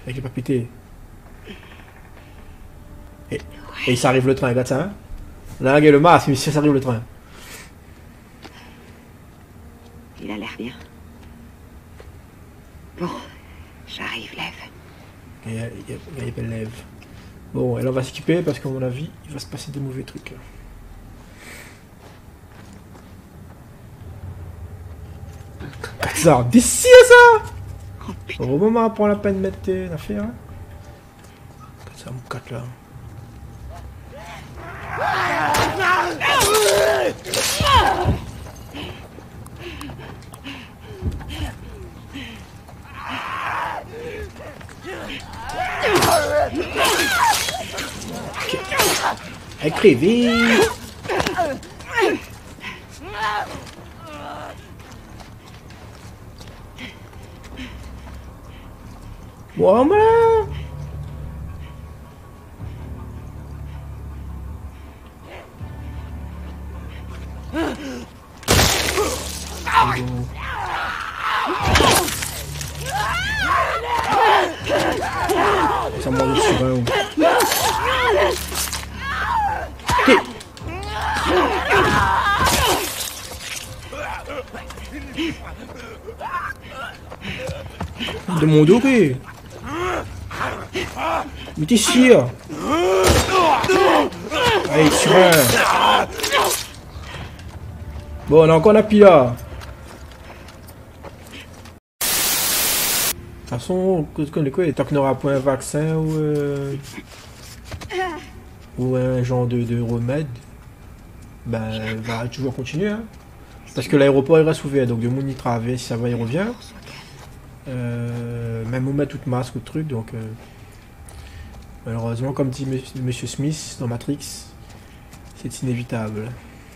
Avec les pas pété. Et ça arrive le train, regarde ça. Hein? Là, regarde le masque, mais ça arrive le train. Il a l'air bien. Bon, j'arrive, lève. Il y a lève. Bon, et là on va s'équiper parce qu'à mon avis, il va se passer des mauvais trucs. Ça, d'ici ça! Oh putain. Au moment pour la peine de mettre l'affaire. Hein? Ça me casse là. Écrivez. Wow, man. Ça m'a sur un. De mon dos, oui. Mais t'es sûr? Allez, sur un. Bon, on a encore la pile là. De toute façon, tant qu'il n'y aura pas un vaccin ou un genre de remède, ben, va toujours continuer. Hein. Parce que l'aéroport il reste ouvert, donc de monde y traverse, ça va, il revient. Même on met toute masque ou truc, donc malheureusement, comme dit Monsieur Smith dans Matrix, c'est inévitable.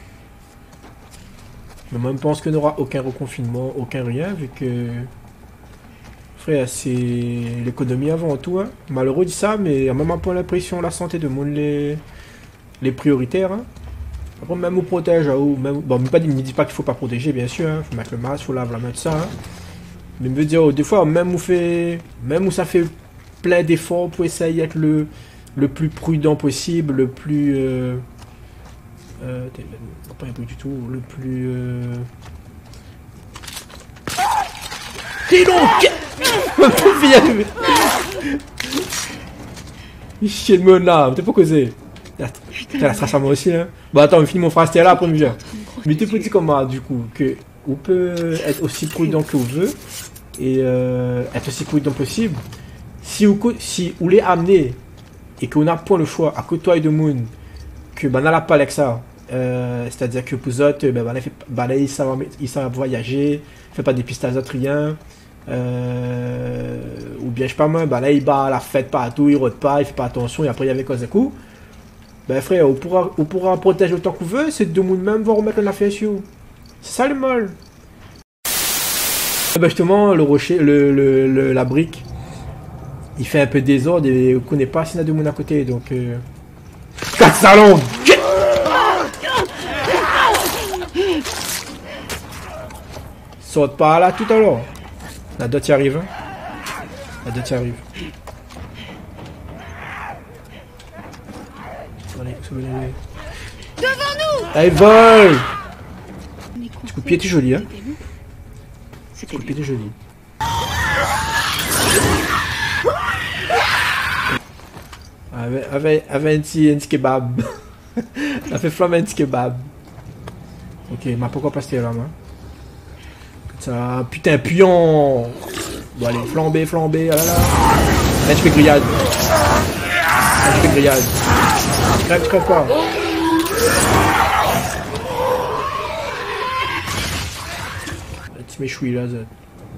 Mais moi, je pense qu'il n'y aura aucun reconfinement, aucun rien, vu que frère, c'est l'économie avant tout. Hein. Malheureux dit ça, mais en même temps l'impression la santé de monde les prioritaires. Hein. Après, même on protège, même, bon, ne dit pas qu'il faut pas protéger, bien sûr. Hein. Faut mettre le masque, faut laver la main, tout ça. Hein. Mais me dire, des fois, même où ça fait plein d'efforts pour essayer d'être le plus prudent possible, le plus pas un peu du tout, le plus T'es donc il chie le monde là, t'es pas causé. Putain, la trace à moi aussi, hein. Bon, attends, on finit mon phrase, c'était là après me dire. Mais t'es petit comment, du coup, que on peut être aussi prudent que vous veut et être aussi prudent possible. Si vous les amenez et qu'on n'a pas le choix à côtoyer de monde, que ben n'a pas avec ça, c'est-à-dire que pour autres, ils savent voyager, fait pas des pistes rien. Ou bien je sais pas moi, bah là il bat la fête partout, il rote pas, il fait pas attention et après il y avait cause de coup. Ben frère, on pourra protéger autant qu'on veut, c'est deux monde même vont remettre la affaire sur. C'est ça le mal. Ben justement le rocher, la brique, il fait un peu désordre et on connaît pas s'il y a deux monde à côté donc. 4 salons. Saute pas là tout à l'heure. La dot y arrive. Hein. La dot y arrive. Devant nous! Allez, vol! Ce coup de pied était joli, hein? Ce coup de pied était joli. Avec un petit kebab. Ça fait flamme un petit kebab. Ok, m'a pourquoi passer là, moi? Ça, putain, pion! Bon, allez, flamber, ah là là. Là, tu fais grillade. Là, tu fais grillade. Crève, tu crèves pas. Là, tu m'échouis, là, Zod.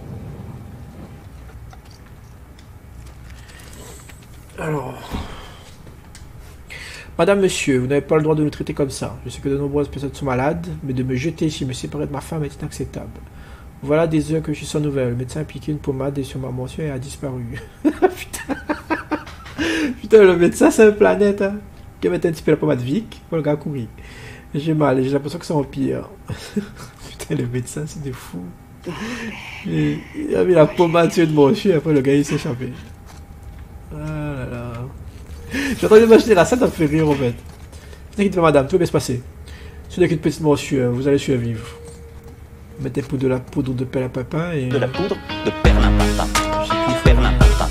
Alors. Madame, monsieur, vous n'avez pas le droit de nous traiter comme ça. Je sais que de nombreuses personnes sont malades, mais de me jeter ici, me séparer de ma femme est inacceptable. Voilà des heures que je suis sans nouvelles. Le médecin a piqué une pommade et sur ma mention et a disparu. Putain. Putain, le médecin, c'est une planète. Hein. Qui va mettre un petit peu la pommade Vic pour le gars courir. J'ai mal, j'ai l'impression que ça empire. Putain, le médecin, c'est des fous. Il a mis la pommade sur une mention et après le gars il s'est échappé. J'ai entendu m'acheter la salle, ça me fait rire en fait. T'inquiète pas madame, tout va bien se passer. Ce n'est qu'une petite morsure, vous allez survivre. Mettez de la poudre de perlimpinpin et... De la poudre de perlimpinpin. Perlimpinpin.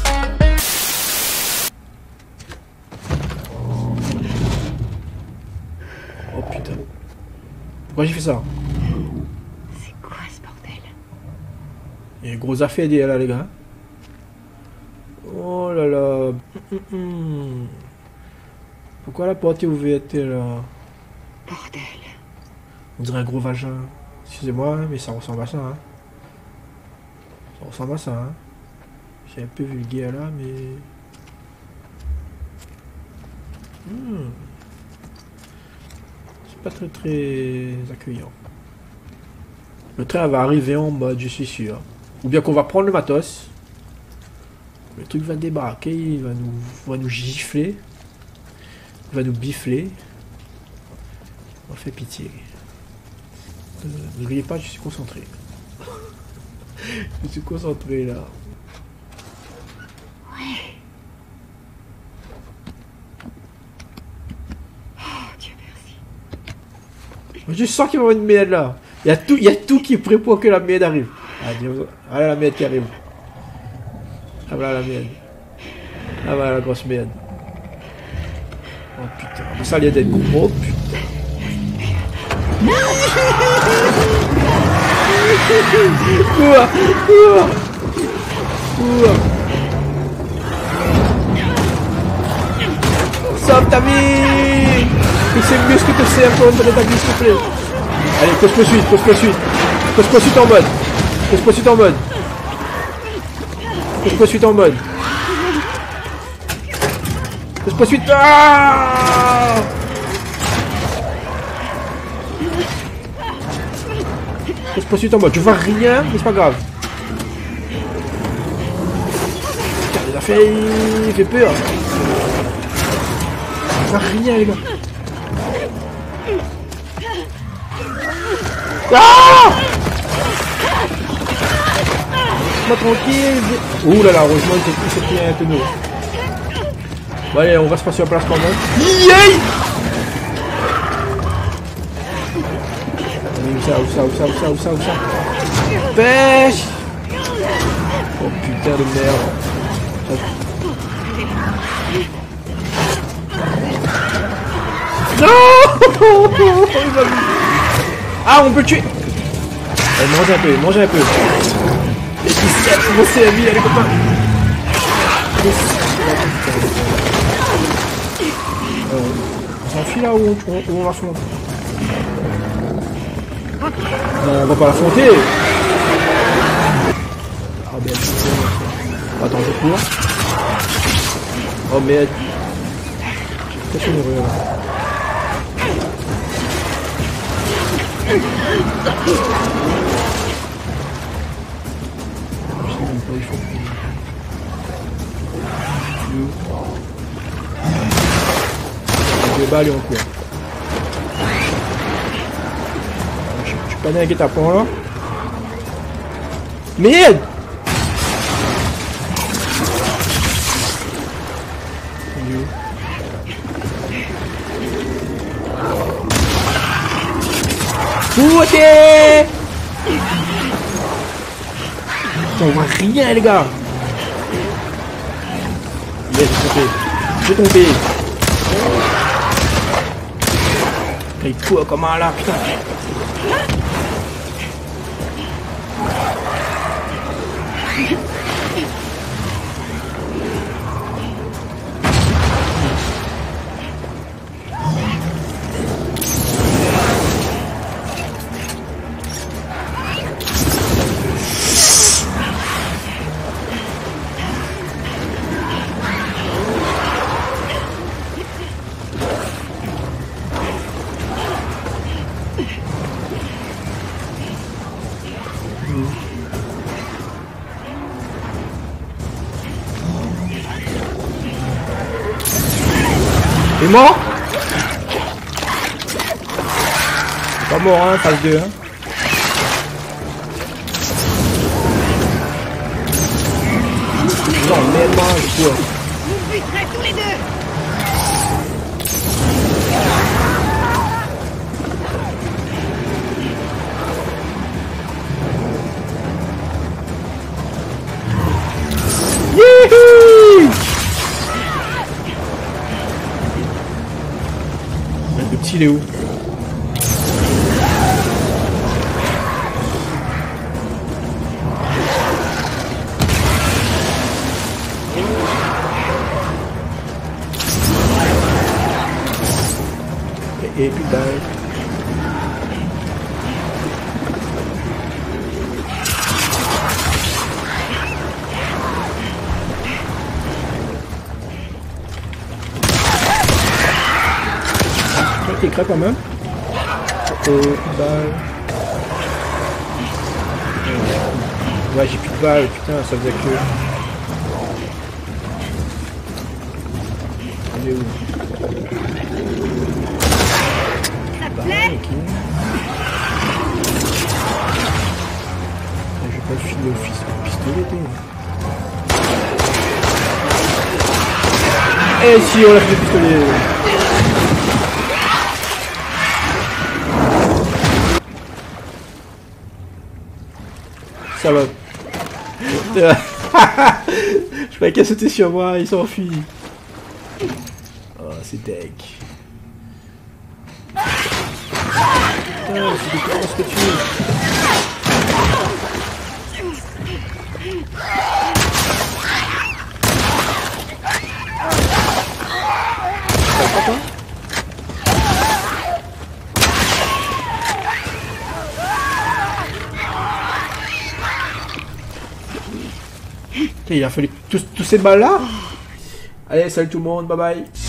Oh putain. Pourquoi j'ai fait ça? C'est quoi ce bordel? Il y a une grosse affaire derrière là les gars. Oh là là. Pourquoi la porte est ouverte là? Bordel. On dirait un gros vagin. Excusez-moi, mais ça ressemble à ça. Hein. Ça ressemble à ça. Hein. C'est un peu vulgaire là, mais... C'est pas très accueillant. Le train va arriver en mode, je suis sûr. Ou bien qu'on va prendre le matos. Le truc va débarquer, il va nous gifler. Il va nous bifler. On fait pitié. Ne riez pas, je suis concentré. Je suis concentré là. Ouais. Oh, Dieu merci. Je sens qu'il va y avoir une merde là. Il y a tout qui est prêt pour que la merde arrive. Ah, là la merde qui arrive. Ah voilà la merde. Ah voilà la grosse merde. Oh putain, ça allait d'être gros. Oh putain. Cours, cours, cours. Sauve ta vie. Et c'est mieux ce que te sert pour entrer ta vie s'il te plaît. Allez, pose poursuite, pose poursuite. Pose poursuite en mode. Pose poursuite en mode. Pose poursuite en mode. Pose poursuite. Ah! Pose poursuite en mode. Je vois rien, mais c'est pas grave. Putain, il fait peur. Je vois rien les gars. Ah! Laisse-moi tranquille. Ouh là là, heureusement il s'est pris un tonneau. Bon allez, on va se passer sur la place quand même. Yay! Où ça? Pêche! Oh putain de merde. Non! Ah, on peut le tuer! Allez, mangez un peu. Les ficelles vont servir, les copains. On s'enfuit là ou on l'affronte? Non, on va pas l'affronter. Ah merde. Attends, je cours. Oh merde. Qu'est-ce que c'est là? Je vais aller en cours. Je suis pas né avec guet-apens là. Merde! Foutez! On voit rien les gars. Yes, j'ai tombé. Il court comme un là, putain. T'es mort? Pas mort hein, phase 2 hein. Non, mais moi je cours. Vous buterez tous les deux. Le petit il est où? Et puis bye. T'es crêpe quand même. Oh, balle. Ouais, j'ai plus de balles, putain, ça faisait que. Elle est où? Bah, ok. Je vais pas filer au fils au pistolet, toi. Eh si, on l'a fait le pistolet. Ça va. Je croyais qu'elle sautait sur moi, il s'enfuit. Oh, c'est deck. Putain, c'est dégueulasse ce que tu es. Ça va pas? Il a fallu tous ces balles là. Allez, salut tout le monde, bye bye.